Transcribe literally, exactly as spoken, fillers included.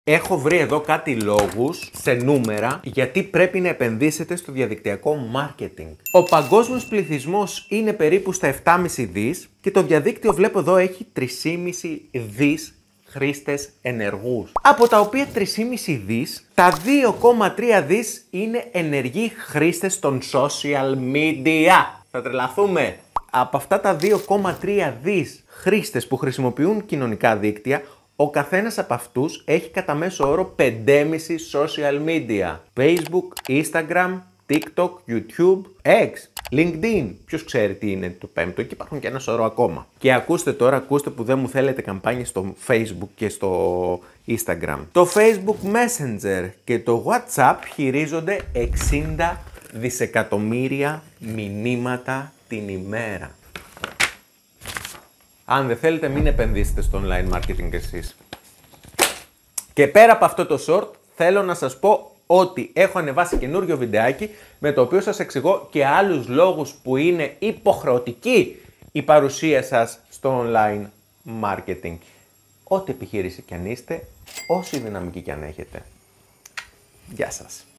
Έχω βρει εδώ κάτι λόγους σε νούμερα γιατί πρέπει να επενδύσετε στο διαδικτυακό marketing. Ο παγκόσμιος πληθυσμός είναι περίπου στα επτά κόμμα πέντε δις και το διαδίκτυο βλέπω εδώ έχει τρία κόμμα πέντε δις χρήστες ενεργούς. Από τα οποία τρία κόμμα πέντε δις, τα δύο κόμμα τρία δις είναι ενεργοί χρήστες των social media. Θα τρελαθούμε. Από αυτά τα δύο κόμμα τρία δις χρήστες που χρησιμοποιούν κοινωνικά δίκτυα, ο καθένας από αυτούς έχει κατά μέσο όρο πέντε κόμμα πέντε social media. Facebook, Instagram, TikTok, YouTube, X, LinkedIn. Ποιος ξέρει τι είναι το πέμπτο, και υπάρχουν και ένα σωρό ακόμα. Και ακούστε τώρα, ακούστε που δεν μου θέλετε καμπάνιες στο Facebook και στο Instagram. Το Facebook Messenger και το WhatsApp χειρίζονται εξήντα δισεκατομμύρια μηνύματα την ημέρα. Αν δεν θέλετε, μην επενδύσετε στο online marketing εσείς. Και πέρα από αυτό το short, θέλω να σας πω ότι έχω ανεβάσει καινούριο βιντεάκι με το οποίο σας εξηγώ και άλλους λόγους που είναι υποχρεωτική η παρουσία σας στο online marketing. Ό,τι επιχείρηση κι αν είστε, όση δυναμική κι αν έχετε. Γεια σας.